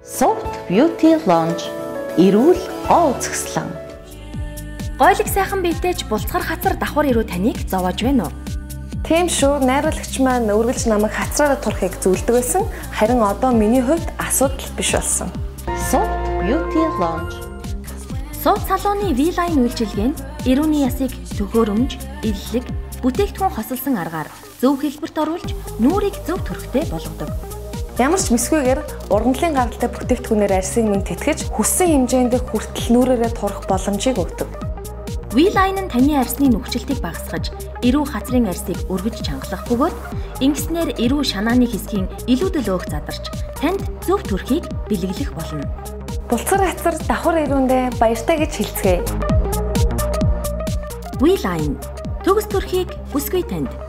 Soft Beauty Lounge эрүүл гоо үзэсгэлэн. Гойлог сайхан биетэйч булцгар хацар давхар ирүү таныг зовоож байна уу? Тийм шүү, найруулагч маань үргэлж намайг хацраараа турахыг зөвлөдөг байсан. Харин одоо миний хувьд асуудал биш болсон. Soft Beauty Lounge. Сууд салууны V-line үйлчилгээ нь эрүүний ясыг төхөөрөмж, иллэг, бүтээгдэхүүн хосолсон аргаар зөв хэлбэрт оруулж нүрийг зөв төрхтэй болгодог. Ямар ч мэсгүйгээр ургамлын гаралтай бүтээгдэхүүнээр арьсыг минь тэтгэж хүссэн хэмжээнд хүртэл нүрээрээ турах боломжийг өгдөг. V-line нь таны арьсны нүгчлэлтийг багасгаж, эрүү хацрын арьсыг өргөж чангалах бөгөөд ингэснээр эрүү шанааны хэсгийн илүүдэл өөх задарч танд зөв төрхийг бэлэглэх болно. Булцгар хацар давхар ирүүндээ баяртай гэж хэлцгээе. V-line төгс төрхийг бүсгүй танд